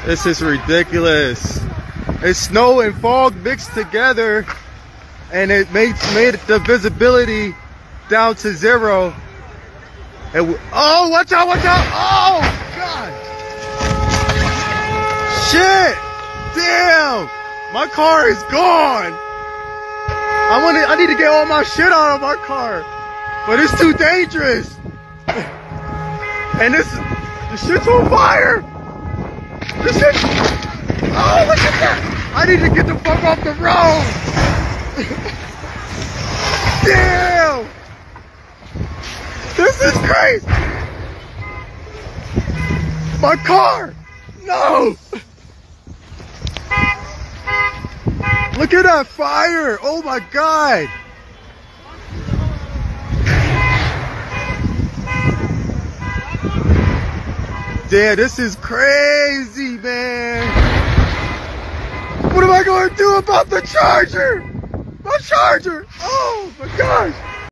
This is ridiculous. It's snow and fog mixed together, and it made the visibility down to 0. And oh, watch out, watch out. Oh, God. Shit. Damn. My car is gone. I need to get all my shit out of my car. But it's too dangerous. And the shit's on fire. This shit. Oh, look at that. I need to get the fuck off the road. Damn. This is crazy! My car! No! Look at that fire! Oh my God! Damn, this is crazy, man! What am I going to do about the charger? My charger! Oh my gosh!